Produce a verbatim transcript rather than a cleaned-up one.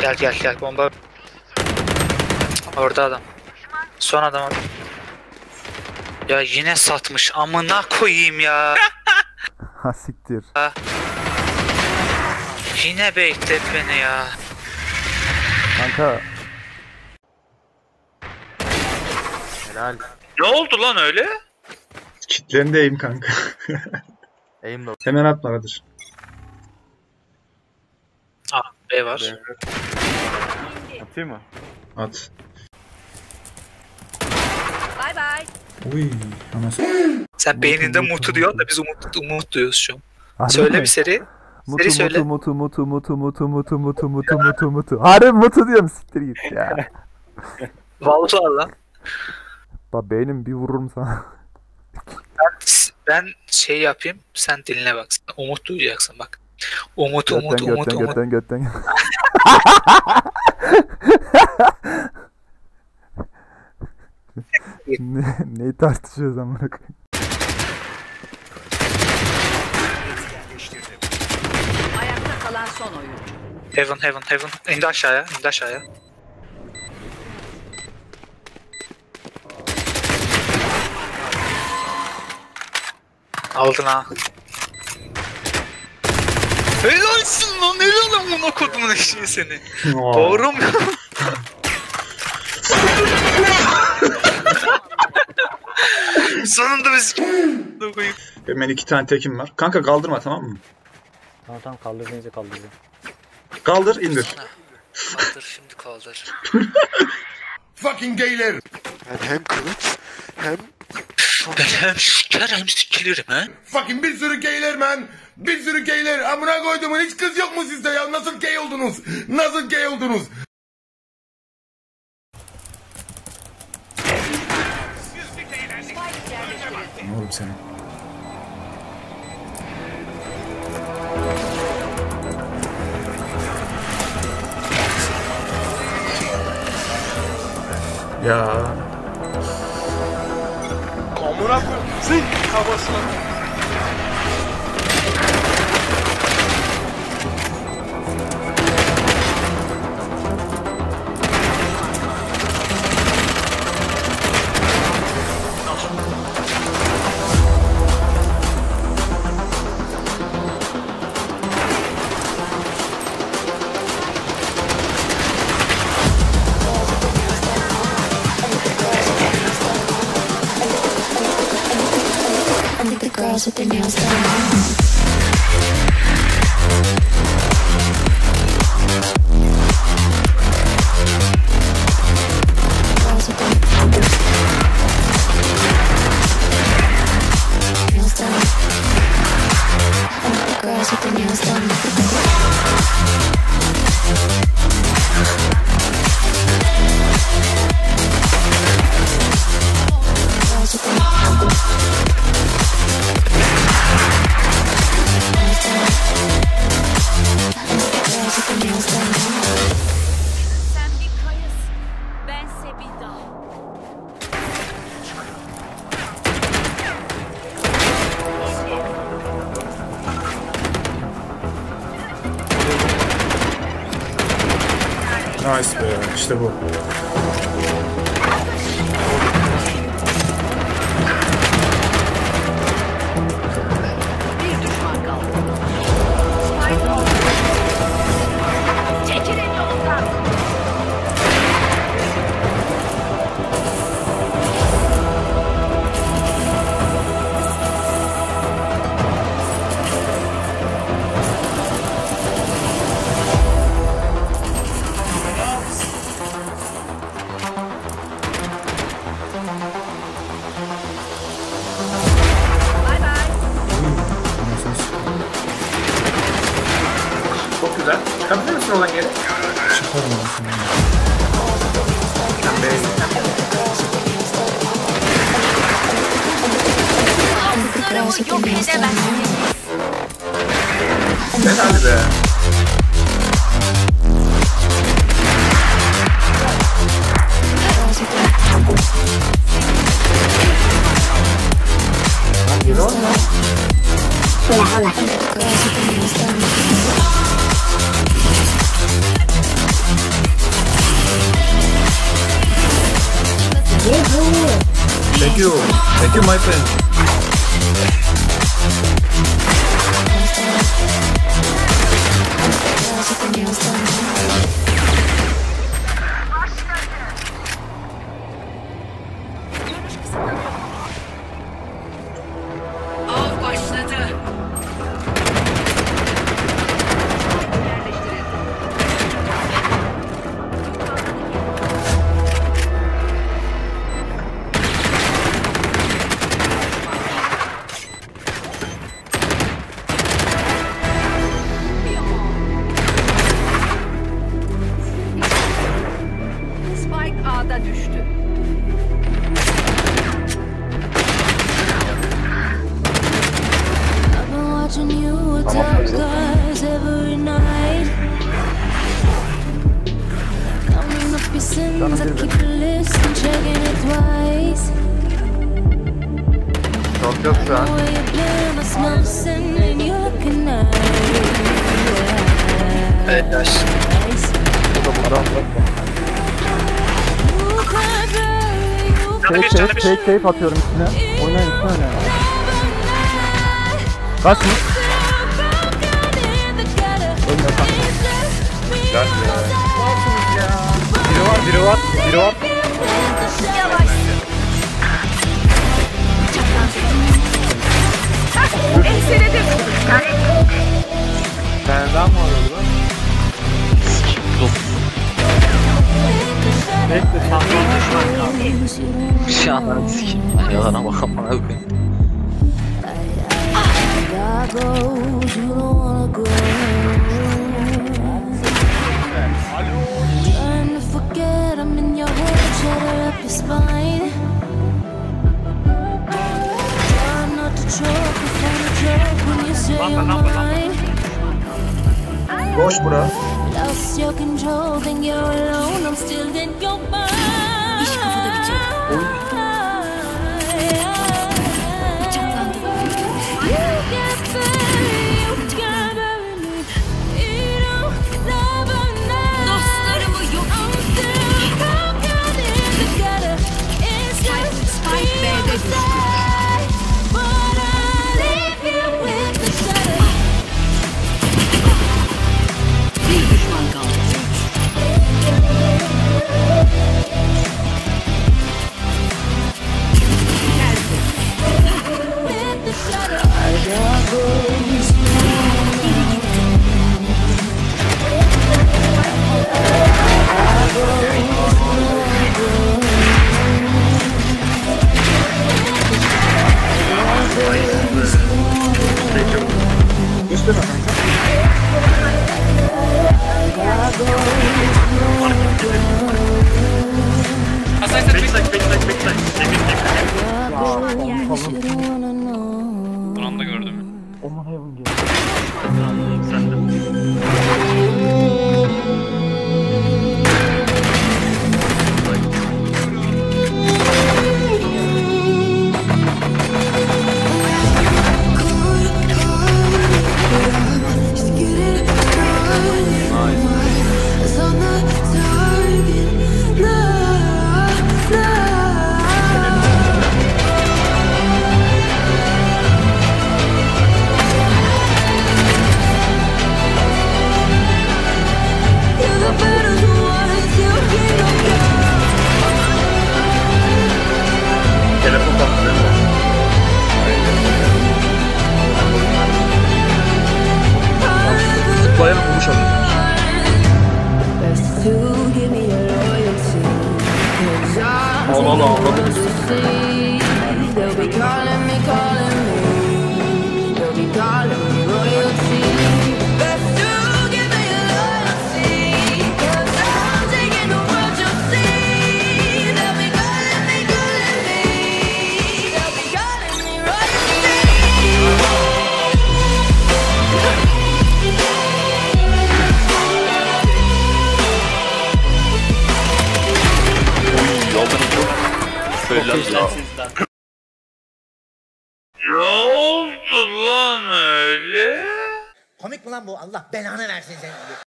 Gel gel gel bomba. Orada adam. Son adam. Ya yine satmış. Amına koyayım ya. Ha siktir. Ha. Yine baitledi beni ya. Kanka. Helal. Ne oldu lan öyle? Kitlerindeyim kanka. Aim low. Hemen atma Kadir. Aa B var. Atayım mı? At. Bye bye. Uy, anasını. Sen beyninde mutu diyor da biz umut, umut duyuyoruz şu an. Harbi Söyle mi? bir seri. Mutu Seri söyle. mutu mutu mutu mutu mutu mutu mutu mutu mutu. Harbi mutu diyorum, siktir git ya. Vallahi lan. Bak beynim bir vururum sana. Ben, ben şey yapayım, sen diline bak. Umut duyacaksın bak. Umut, umut, götten, umut, götten, umut. götten, götten. ne, neyi tartışıyoruz amına koyayım? Ayakta kalan son oyun. Heaven, heaven, heaven. İndi aşağıya, indi aşağıya. Aldın ha. Helalsin lan, helal lan bunu kodumun eşeği seni. Doğru mu? Sonunda biz koyayım. Hemen iki tane tekim var. Kanka kaldırma, tamam mı? Tamam tamam, kaldır deyince kaldıracağım. Kaldır, indir. Kaldır şimdi kaldır. Fucking gayler. Ben hem kılıç hem Ben hem siker hem sikilirim ha. Fucking bir sürü gayler man. Bir sürü gayler. Amına koyduğumun hiç kız yok mu sizde ya? Nasıl gay oldunuz? Nasıl gay oldunuz? Ne oğlum senin? Ya. amına koyayım. Zing kafasına. Girls with their nails done. Girls with their nails done. And the girls with their nails done. Girls with their Sen bir kayasın. Bense bir dağ. Nice be, işte bu. Bir düşman kaldı. Çekilin yoldan. Bye bye. Çok güzel. Çıkabilir misin oradan geri? Çıkarım aslında. Dostlarımı yok edemezsiniz. Ben hadi be. girls with their nails done. you. Thank you, my friend. Av başladı. Yerleştirin. Spike A'da düştü. Watching you attack us every night. Counting up your sins, I keep a list and checking it twice. Çok yok şu an. The way you blame, I smell the sin and you're looking nice. Evet yaş. You can't hurry, you Canı Fake bir canı tape, bir. fake tape atıyorum üstüne. Oynayın üstüne oynayın. Kaç mı? Ölmüyor kanka. Biri var, biri var, biri var. Enseledim. Benden mi oluyor lan? Bekle, sandım düşman kaldı. Bir şey anladım sikeyim. Yalana bakalım bana bakın. I goes, you don't wanna go. Trying to forget, I'm in your head, shatter up your spine. Try not to choke, you find a joke when you say you're mine. Boş bura. Lost your control, think you're alone, I'm still in your mind. İş kafada bitiyor. Dostlarımı yok. Spike B'de düştü. Bir düşman kaldı. Üstüne kanka. Buranı da gördüm. Oman hayvan geliyor. Telefon kapatıyor. Bayanın vuruş alıyor. Allah Allah anladım. Böyle ya. Ne oldu lan öyle? Komik mi lan bu? Allah belanı versin seni.